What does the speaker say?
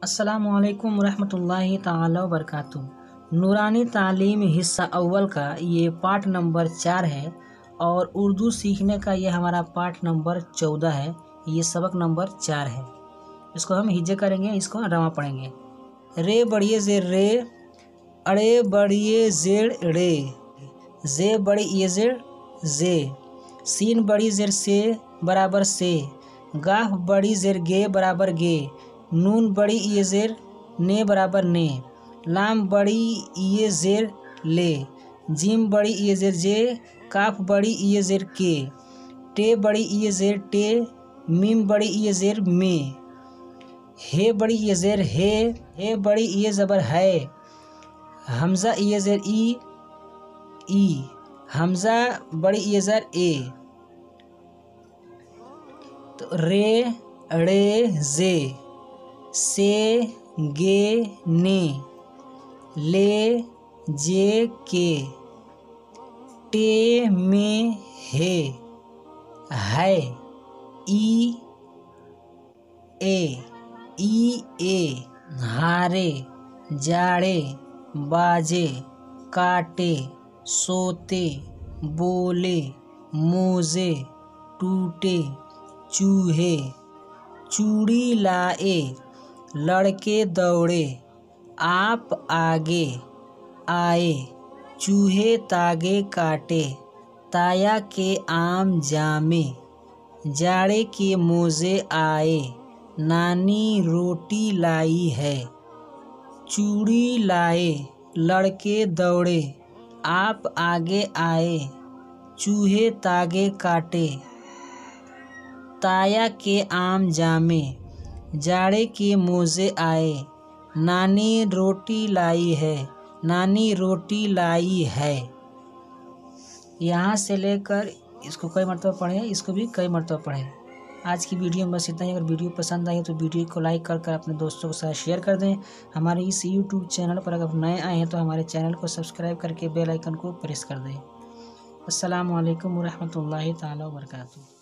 अस्सलामुअलैकुम रहमतुल्लाहि ताला वबरकातुहू। नूरानी तालीम हिस्सा अव्वल का ये पाठ नंबर 4 है और उर्दू सीखने का ये हमारा पाठ नंबर 14 है। ये सबक नंबर 4 है। इसको हम हिज्जे करेंगे, इसको रमा पढ़ेंगे। रे बड़िए जेर रे, अड़े बड़िए जेर रे, जे बड़ी ये जेर जे, सीन बड़ी जेर से बराबर से, गाफ बड़ी जेर गे बराबर गे, नून बड़ी ये जेर ने बराबर ने, लाम बड़ी ये जेर ले, जीम बड़ी ये जेर जे, काफ बड़ी ये जेर के, टे बड़ी ये जेर टे, मीम बड़ी ये जेर में, हे बड़ी ये जेर हे बड़ी ये जबर है, हमजा ये जेर ई, हमजा बड़ी ये जेर ए। तो रे अड़े जे, से गे ने, ले जे के, टे में है ई ए, हारे जाड़े बाजे, काटे सोते, बोले मोजे, टूटे चूहे, चूड़ी लाए, लड़के दौड़े, आप आगे आए, चूहे तागे काटे, ताया के आम जामे, जाड़े के मोजे आए, नानी रोटी लाई है, चूड़ी लाए, लड़के दौड़े, आप आगे आए, चूहे तागे काटे, ताया के आम जामे, जाड़े के मोजे आए, नानी रोटी लाई है, नानी रोटी लाई है। यहाँ से लेकर इसको कई मरतबा पढ़ें, इसको भी कई मरतबा पढ़ें। आज की वीडियो में बस इतना ही। अगर वीडियो पसंद आई तो वीडियो को लाइक कर अपने दोस्तों के साथ शेयर कर दें। हमारे इस यूट्यूब चैनल पर अगर नए आए हैं तो हमारे चैनल को सब्सक्राइब करके बेल आइकन को प्रेस कर दें। अस्सलामु अलैकुम रहमतुल्लाहि ताला वबरकातुहू।